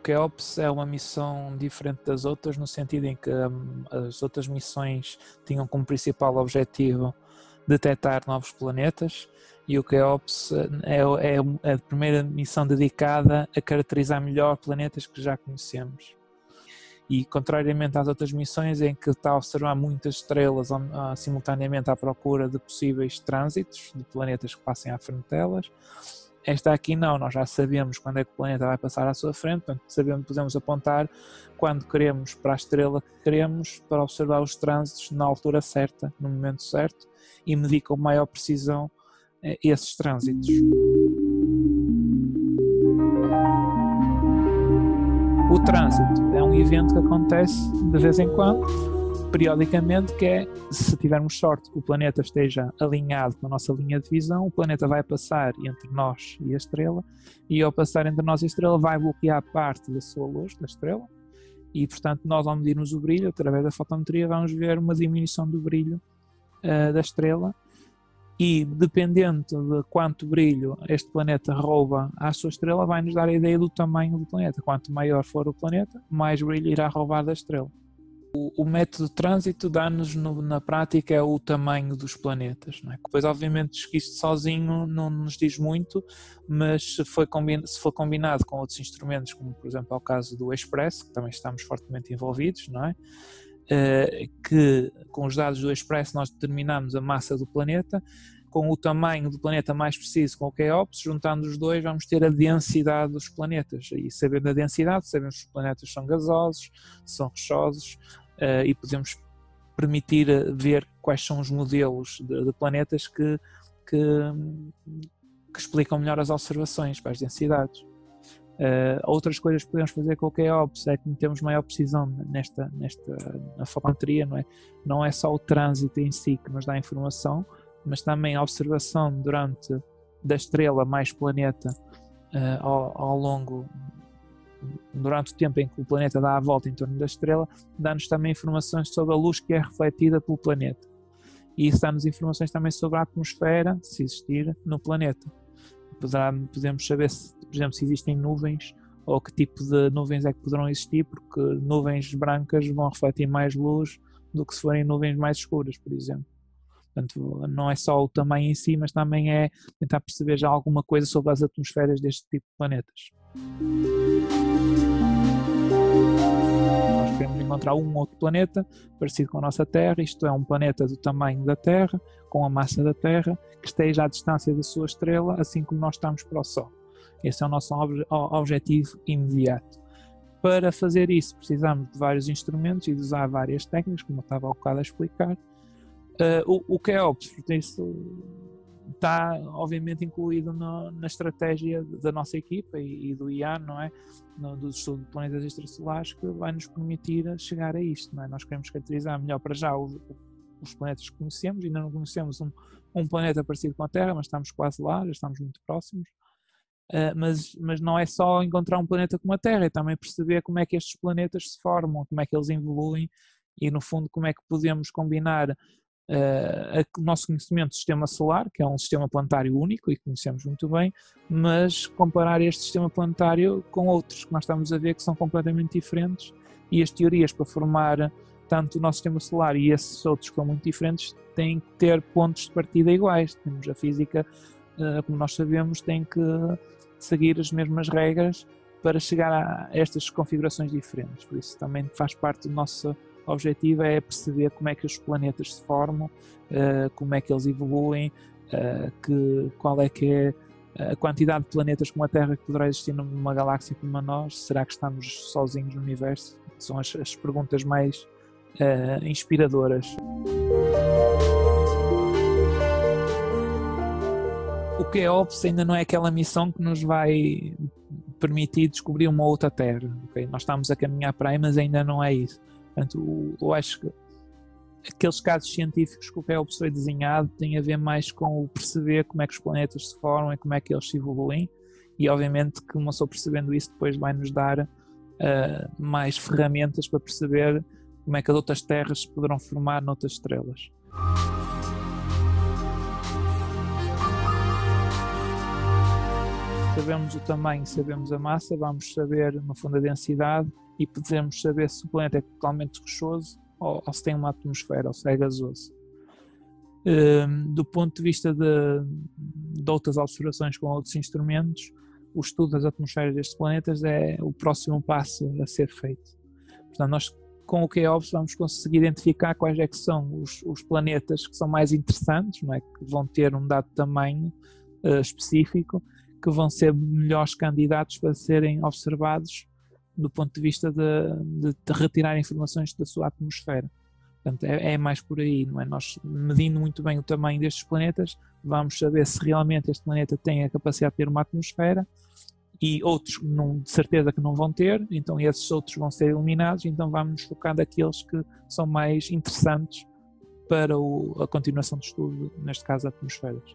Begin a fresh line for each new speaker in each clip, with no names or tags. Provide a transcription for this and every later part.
Keops é uma missão diferente das outras, no sentido em que as outras missões tinham como principal objetivo detectar novos planetas, e o Keops é a primeira missão dedicada a caracterizar melhor planetas que já conhecemos. E contrariamente às outras missões em que está a observar muitas estrelas simultaneamente à procura de possíveis trânsitos de planetas que passem à frente delas, esta aqui não, nós já sabemos quando é que o planeta vai passar à sua frente, portanto podemos apontar quando queremos para a estrela que queremos para observar os trânsitos na altura certa, no momento certo, e medir com maior precisão esses trânsitos. O trânsito é um evento que acontece de vez em quando, periodicamente, que é, se tivermos sorte que o planeta esteja alinhado com a nossa linha de visão, o planeta vai passar entre nós e a estrela, e ao passar entre nós e a estrela vai bloquear parte da sua luz, da estrela, e portanto nós, ao medirmos o brilho, através da fotometria, vamos ver uma diminuição do brilho da estrela, e dependendo de quanto brilho este planeta rouba à sua estrela, vai nos dar a ideia do tamanho do planeta. Quanto maior for o planeta, mais brilho irá roubar da estrela. O método de trânsito dá-nos na prática é o tamanho dos planetas, não é? Depois, obviamente, que isto sozinho não nos diz muito, mas se for combinado com outros instrumentos, como por exemplo é o caso do Express, que também estamos fortemente envolvidos, não é? Que com os dados do Express nós determinamos a massa do planeta, com o tamanho do planeta mais preciso com o Keops, juntando os dois vamos ter a densidade dos planetas, e sabendo a densidade sabemos se os planetas são gasosos, são rochosos, e podemos permitir ver quais são os modelos de planetas que explicam melhor as observações para as densidades. Outras coisas que podemos fazer com o Keops é que temos maior precisão na fotometria, não é só o trânsito em si que nos dá informação, mas também a observação da estrela mais planeta ao longo, durante o tempo em que o planeta dá a volta em torno da estrela, dá-nos também informações sobre a luz que é refletida pelo planeta, e isso dá-nos informações também sobre a atmosfera, se existir, no planeta. Podemos saber, por exemplo, se existem nuvens ou que tipo de nuvens é que poderão existir, porque nuvens brancas vão refletir mais luz do que se forem nuvens mais escuras, por exemplo. Portanto, não é só o tamanho em si, mas também é tentar perceber já alguma coisa sobre as atmosferas deste tipo de planetas. Nós queremos encontrar um outro planeta parecido com a nossa Terra, isto é, um planeta do tamanho da Terra, com a massa da Terra, que esteja à distância da sua estrela, assim como nós estamos para o Sol. Esse é o nosso objetivo imediato. Para fazer isso, precisamos de vários instrumentos e de usar várias técnicas, como eu estava há bocado a explicar. O Keops, por isso, está obviamente incluído na estratégia da nossa equipa e do IAN, não é? Do estudo de planetas extrasolares, que vai nos permitir chegar a isto, não é? Nós queremos caracterizar melhor para já os planetas que conhecemos, ainda não conhecemos um planeta parecido com a Terra, mas estamos quase lá, já estamos muito próximos. Mas não é só encontrar um planeta como a Terra, é também perceber como é que estes planetas se formam, como é que eles evoluem e, no fundo, como é que podemos combinar o nosso conhecimento do sistema solar, que é um sistema planetário único e que conhecemos muito bem, mas comparar este sistema planetário com outros que nós estamos a ver que são completamente diferentes, e as teorias para formar tanto o nosso sistema solar e esses outros que são muito diferentes têm que ter pontos de partida iguais. Temos a física, como nós sabemos, tem que seguir as mesmas regras para chegar a estas configurações diferentes, por isso também faz parte do nosso objetivo, é perceber como é que os planetas se formam, como é que eles evoluem, qual é que é a quantidade de planetas como a Terra que poderá existir numa galáxia como a nós. Será que estamos sozinhos no universo? São as perguntas mais inspiradoras. O Keops ainda não é aquela missão que nos vai permitir descobrir uma outra Terra, okay? Nós estamos a caminhar para aí, mas ainda não é isso. Portanto, eu acho que aqueles casos científicos que o Keops foi desenhado têm a ver mais com o perceber como é que os planetas se formam e como é que eles se evoluem, e obviamente que uma pessoa percebendo isso depois vai nos dar mais ferramentas para perceber como é que as outras terras se poderão formar noutras estrelas. sabemos o tamanho, sabemos a massa, vamos saber, no fundo, a densidade e podemos saber se o planeta é totalmente rochoso ou se tem uma atmosfera, ou se é gasoso. Do ponto de vista de outras observações com outros instrumentos, o estudo das atmosferas destes planetas é o próximo passo a ser feito. Portanto, nós com o QEOBS vamos conseguir identificar quais é que são os planetas que são mais interessantes, não é? Que vão ter um dado tamanho específico, que vão ser melhores candidatos para serem observados do ponto de vista de retirar informações da sua atmosfera. Portanto, é mais por aí, não é? Nós, medindo muito bem o tamanho destes planetas, vamos saber se realmente este planeta tem a capacidade de ter uma atmosfera, e outros de certeza que não vão ter, então esses outros vão ser eliminados, então vamos nos focar naqueles que são mais interessantes para a continuação do estudo, neste caso atmosferas.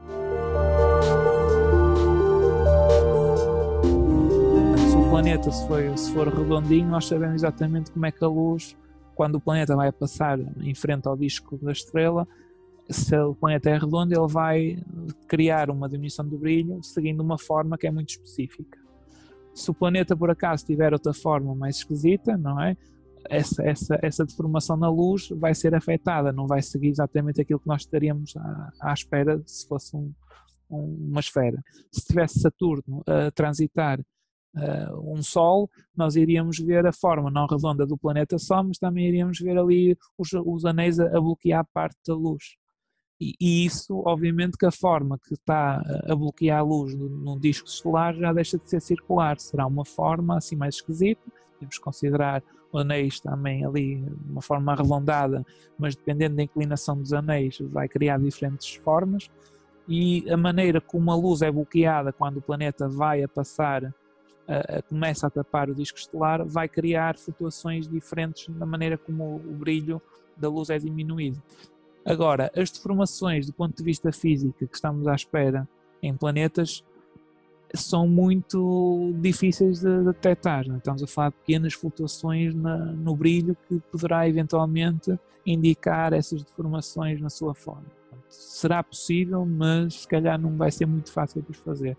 Se o planeta se for redondinho, nós sabemos exatamente como é que a luz, quando o planeta vai passar em frente ao disco da estrela, se o planeta é redondo, ele vai criar uma diminuição do brilho seguindo uma forma que é muito específica. Se o planeta por acaso tiver outra forma mais esquisita, não é? Essa deformação na luz vai ser afetada, não vai seguir exatamente aquilo que nós estaríamos à espera se fosse uma esfera. Se tivesse Saturno a transitar um Sol, nós iríamos ver a forma não redonda do planeta Sol, mas também iríamos ver ali os anéis a bloquear parte da luz. E isso, obviamente, que a forma que está a bloquear a luz num disco estelar já deixa de ser circular, será uma forma assim mais esquisita. Temos que considerar os anéis também ali de uma forma arredondada, mas dependendo da inclinação dos anéis vai criar diferentes formas, e a maneira como a luz é bloqueada quando o planeta vai a passar, começa a tapar o disco estelar, vai criar flutuações diferentes na maneira como o brilho da luz é diminuído. Agora, as deformações do ponto de vista físico que estamos à espera em planetas são muito difíceis de detectar. Estamos a falar de pequenas flutuações no brilho que poderá eventualmente indicar essas deformações na sua forma. Será possível, mas se calhar não vai ser muito fácil de fazer.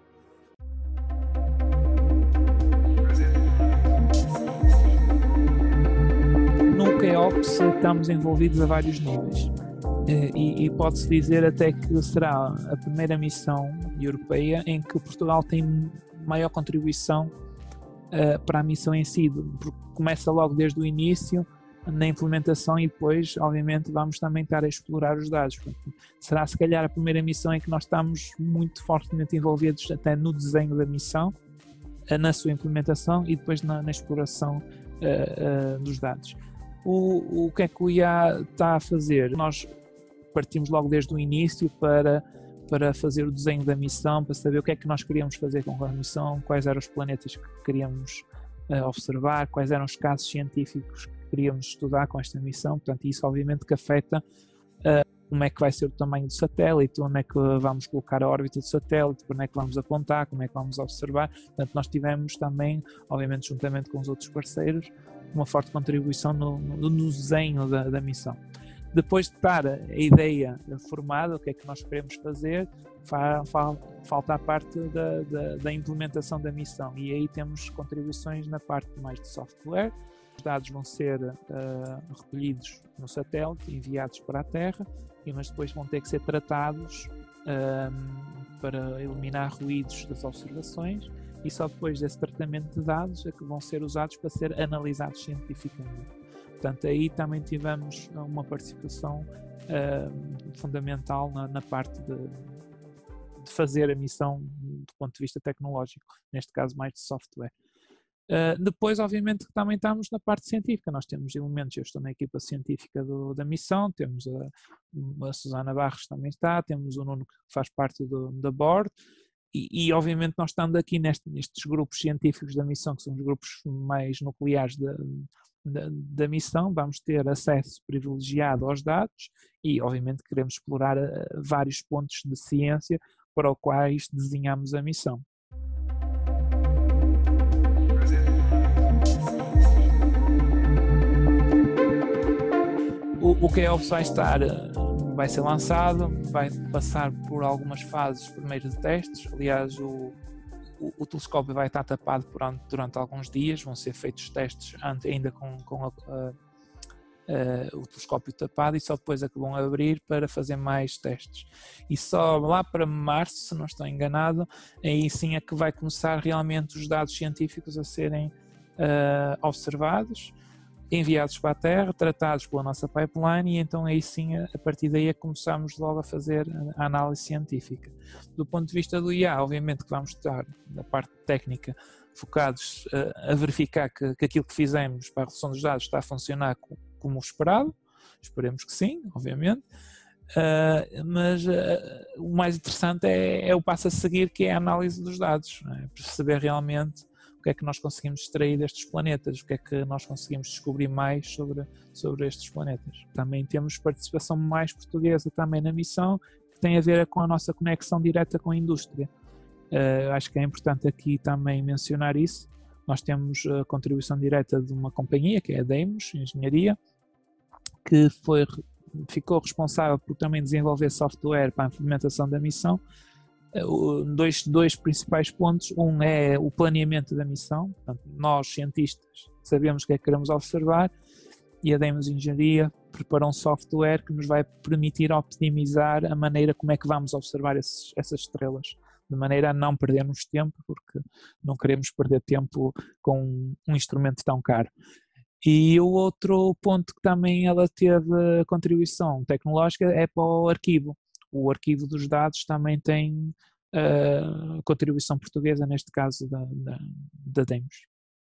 No QEOBS estamos envolvidos a vários níveis. E pode-se dizer até que será a primeira missão europeia em que Portugal tem maior contribuição para a missão em si, porque começa logo desde o início na implementação e depois, obviamente, vamos também estar a explorar os dados. Portanto, será se calhar a primeira missão em que nós estamos muito fortemente envolvidos até no desenho da missão, na sua implementação e depois na exploração dos dados. O que é que o IA está a fazer? Nós partimos logo desde o início para fazer o desenho da missão, para saber o que é que nós queríamos fazer com a missão, quais eram os planetas que queríamos observar, quais eram os casos científicos que queríamos estudar com esta missão. Portanto, isso obviamente que afeta como é que vai ser o tamanho do satélite, onde é que vamos colocar a órbita do satélite, para onde é que vamos apontar, como é que vamos observar. Portanto, nós tivemos também, obviamente juntamente com os outros parceiros, uma forte contribuição no desenho da missão. Depois de estar a ideia formada, o que é que nós queremos fazer, falta a parte da implementação da missão, e aí temos contribuições na parte mais de software. Os dados vão ser recolhidos no satélite, enviados para a Terra, mas depois vão ter que ser tratados para eliminar ruídos das observações, e só depois desse tratamento de dados é que vão ser usados para ser analisados cientificamente. Portanto, aí também tivemos uma participação fundamental na parte de fazer a missão do ponto de vista tecnológico, neste caso mais de software. Depois, obviamente, também estamos na parte científica. Nós temos elementos, eu estou na equipa científica da missão, temos a Susana Barros também está, temos o Nuno que faz parte da board, e obviamente nós estamos aqui nestes grupos científicos da missão, que são os grupos mais nucleares da missão, vamos ter acesso privilegiado aos dados e obviamente queremos explorar vários pontos de ciência para os quais desenhamos a missão. O QEOBS vai ser lançado, vai passar por algumas fases primeiro de testes. Aliás,
o telescópio vai estar tapado durante alguns dias, vão ser feitos testes ainda com o telescópio tapado, e só depois é que vão abrir para fazer mais testes. E só lá para março, se não estou enganado, aí sim é que vai começar realmente os dados científicos a serem observados, enviados para a Terra, tratados pela nossa pipeline, e então aí sim, a partir daí é que começamos logo a fazer a análise científica. Do ponto de vista do IA, obviamente que vamos estar na parte técnica focados a verificar que aquilo que fizemos para a redução dos dados está a funcionar como esperado. Esperemos que sim, obviamente, mas o mais interessante é o passo a seguir, que é a análise dos dados, não é? Perceber realmente o que é que nós conseguimos extrair destes planetas, o que é que nós conseguimos descobrir mais sobre estes planetas. Também temos participação mais portuguesa também na missão, que tem a ver com a nossa conexão direta com a indústria. Acho que é importante aqui também mencionar isso. Nós temos a contribuição direta de uma companhia, que é a Deimos Engenharia, que ficou responsável por também desenvolver software para a implementação da missão. Dois principais pontos: um é o planeamento da missão, portanto, nós cientistas sabemos o que é que queremos observar, e a Deimos Engenharia preparou um software que nos vai permitir optimizar a maneira como é que vamos observar essas estrelas, de maneira a não perdermos tempo, porque não queremos perder tempo com um instrumento tão caro. E o outro ponto que também ela teve contribuição tecnológica é para o arquivo. O arquivo dos dados também tem contribuição portuguesa, neste caso da Deimos.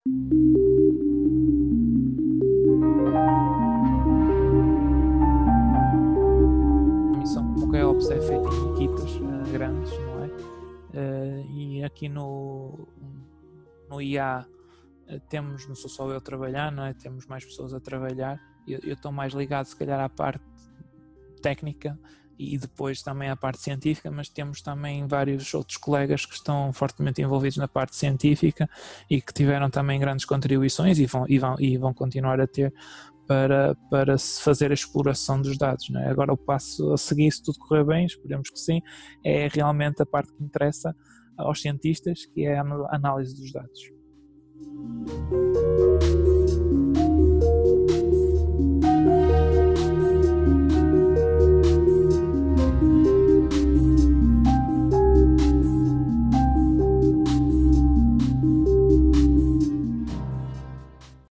A missão como o Ops é feita em equipas grandes, não é? E aqui no IA não sou só eu a trabalhar, não é? Temos mais pessoas a trabalhar. Eu estou mais ligado se calhar à parte técnica e depois também à parte científica, mas temos também vários outros colegas que estão fortemente envolvidos na parte científica e que tiveram também grandes contribuições e vão continuar a ter para se fazer a exploração dos dados, não é? Agora o passo a seguir, se tudo correr bem, esperemos que sim, é realmente a parte que interessa aos cientistas, que é a análise dos dados.